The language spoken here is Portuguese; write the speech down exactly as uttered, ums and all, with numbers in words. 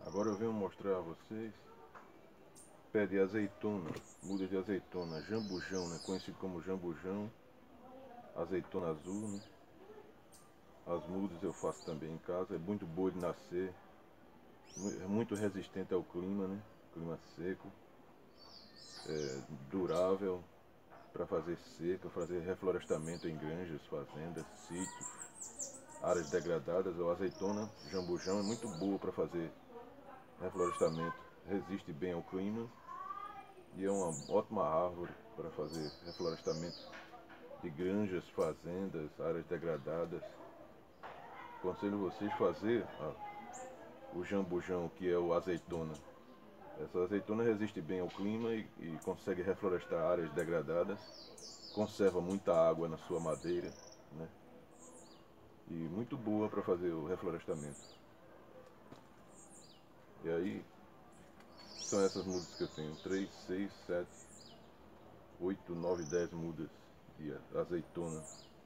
Agora eu venho mostrar a vocês pé de azeitona, muda de azeitona, jambujão, né? Conhecido como jambujão, azeitona azul, né? As mudas eu faço também em casa, é muito boa de nascer, é muito resistente ao clima, né? Clima seco, é durável para fazer seca, fazer reflorestamento em granjas, fazendas, sítios, áreas degradadas. A azeitona jambujão é muito boa para fazer reflorestamento, resiste bem ao clima e é uma ótima árvore para fazer reflorestamento de granjas, fazendas, áreas degradadas. Aconselho vocês fazer ah, o jambujão, que é o azeitona. Essa azeitona resiste bem ao clima e, e consegue reflorestar áreas degradadas, conserva muita água na sua madeira, né? E muito boa para fazer o reflorestamento. E aí são essas mudas que eu tenho: três, seis, sete, oito, nove, dez mudas de azeitona.